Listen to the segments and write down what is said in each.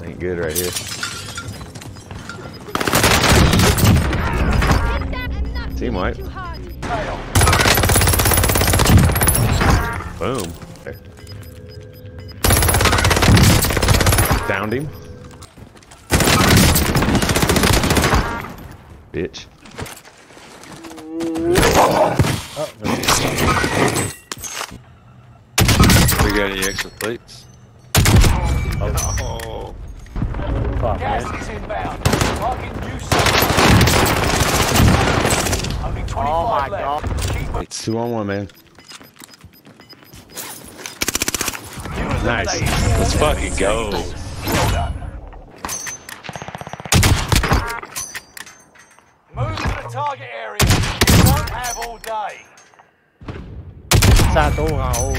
ain't good right here. Team wipe. Boom. Okay. Downed him. Bitch. Oh, we got any extra plates? Oh. Fuck, gas is inbound. Marking new Only 25 left. It's 2-on-1, man. Nice. Let's fucking go. Well done. Move to the target area. You don't have all day. Xa tổ ngầu.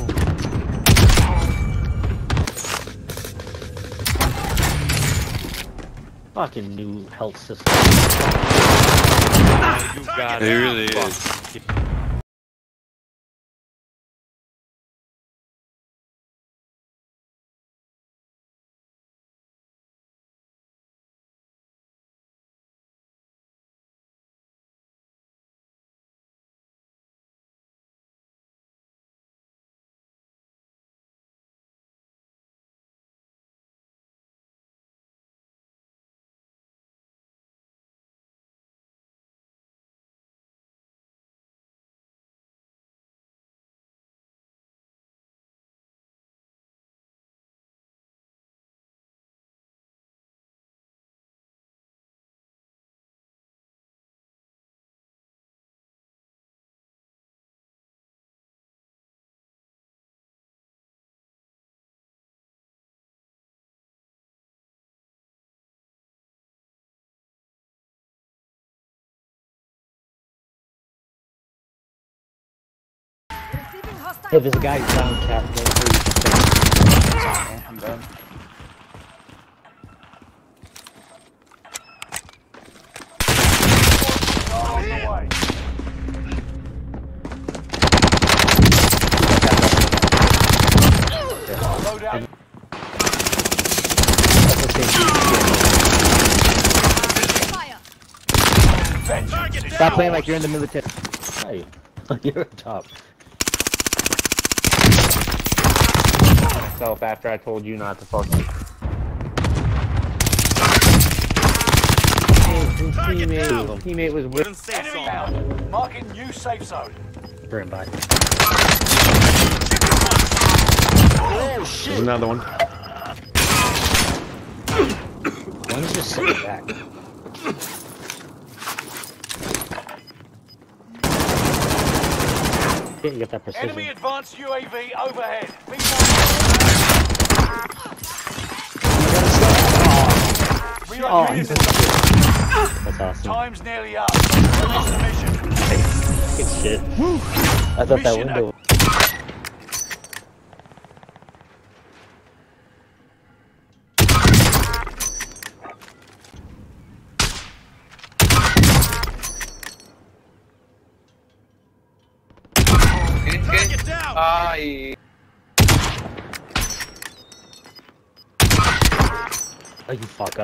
Fucking new health system. You got it. It really is. Hey, there's a guy down cap. I'm done. Stop playing like you're in the military. Hey, you're at top. Myself after I told you not to fuck me. Teammate was with. Enemy out. Marking new safe zone. Bring him back. Oh shit! There's another one. One's just sitting back. You get that precision. Enemy advanced UAV overhead. Oh, that's awesome. Time's nearly up. Finish the mission. Good shit. I thought that window. Target down. Ay. Oh, you fucker.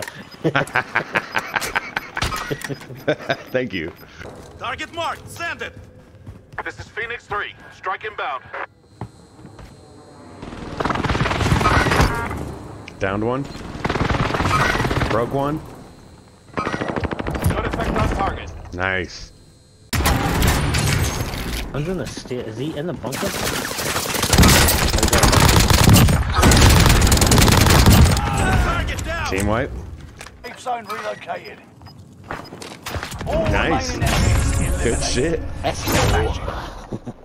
Thank you. Target marked. Send it. This is Phoenix 3. Strike inbound. Downed one. Broke one. Good effect on target. Nice. One's in the stair. Is he in the bunker? Target down. Team wipe. Safe zone relocated. Nice. All remaining enemies Good eliminated. shit. That's cool.